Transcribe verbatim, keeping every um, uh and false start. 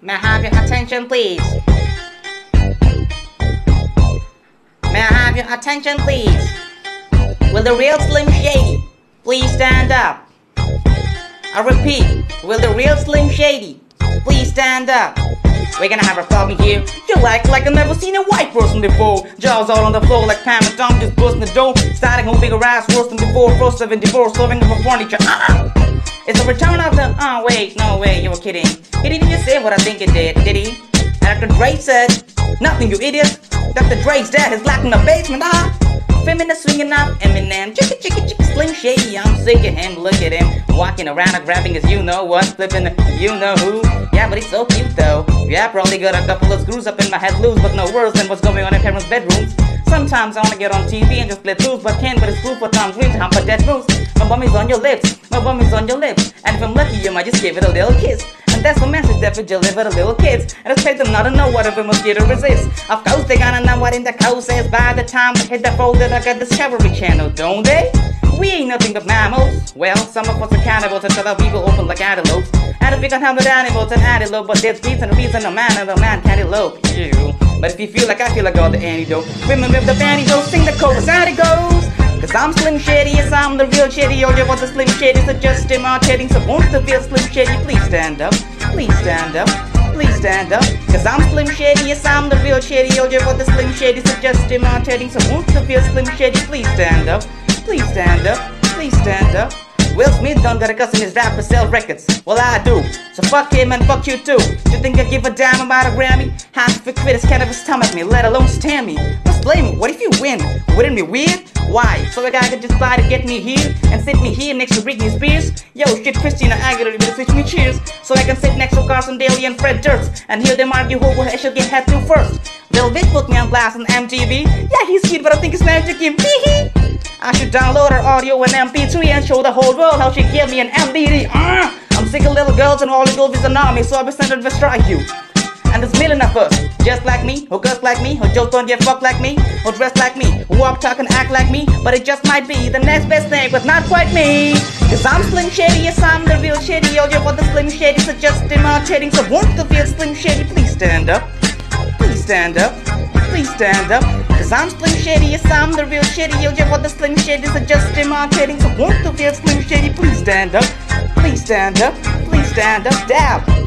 May I have your attention, please? May I have your attention, please? Will the real Slim Shady please stand up? I repeat, will the real Slim Shady please stand up? We're gonna have a problem here. You act like I've never seen a white person before. Jaws all on the floor like Pam and Tom just busting the door. Starting on bigger ass worse than before. First seven divorce, serving over furniture. Uh-uh. It's a return of the. Oh wait, no way, you were kidding. He didn't just say what I think he did, did he? Doctor Dre said, nothing, you idiot. Doctor Dre's dead, he's locked in the basement, ah. Feminist swinging up, Eminem, chicka chicka chicka Slim Shady, I'm sick of him, look at him, walking around and grabbing his you-know-what, flipping the you-know-who, yeah, but he's so cute though, yeah, probably got a couple of screws up in my head loose, but no worse than what's going on in parents' bedrooms. Sometimes I wanna get on T V and just let loose, but can't, but it's proof for Tom Green to hump a dead moose. My bum is on your lips, my bum is on your lips, and if I'm lucky you might just give it a little kiss. And that's the message that we deliver to little kids, and expect them not to know what of a mosquito resist. Of course they gonna know what in the code says by the time they hit the folder like a Discovery Channel, don't they? We ain't nothing but mammals. Well, some of us are cannibals and other people open like antelopes. And if we can handle animals and antelope, but there's reason and reason a man and a man can't elope. Ew. But if you feel like I feel like all the antidote, women with the pantyhose sing the chorus and it goes. Cause I'm Slim Shady, yes I'm the real Shady. All you want the Slim Shady, so just imitating. So won't the real Slim Shady please stand up? Please stand up, please stand up. Cause I'm Slim Shady, yes I'm the real Shady. All you want the Slim Shady, so just imitating. So won't the real Slim Shady please stand up? Please stand up, please stand up. Will Smith don't got a cuss in his rap to sell records. Well I do, so fuck him and fuck you too. You think I give a damn about a Grammy? Half the critics can't ever stomach me, let alone stand me. Just blame me, what if you win? Wouldn't it be weird? Why? So a guy could just fly to get me here and sit me here next to Britney Spears? Yo, shit, Christina Aguilera will switch me cheers, so I can sit next to Carson Daly and Fred Durst and hear them argue who I should get head to first. Lil Vic put me on blast on M T V. Yeah, he's cute, but I think it's magic him. I should download her audio in M P three and show the whole world how she gave me an M D D. Uh, I'm sick of little girls and all the girls is an army, so I'll be sent to destroy you. And there's million of us, just like me, who cuss like me, who just don't get fucked like me, who dress like me, who walk, talk, and act like me, but it just might be the next best thing, but not quite me. Cause I'm Slim Shady, yes I'm the real Shady. All you want the Slim Shady, so just imitating. So won't the real Slim Shady please stand up? Please stand up, please stand up. Cause I'm Slim Shady, yes I'm the real Shady. All you want the Slim Shady, so just imitating. So won't the real Slim Shady please stand up? Please stand up, please stand up, dab.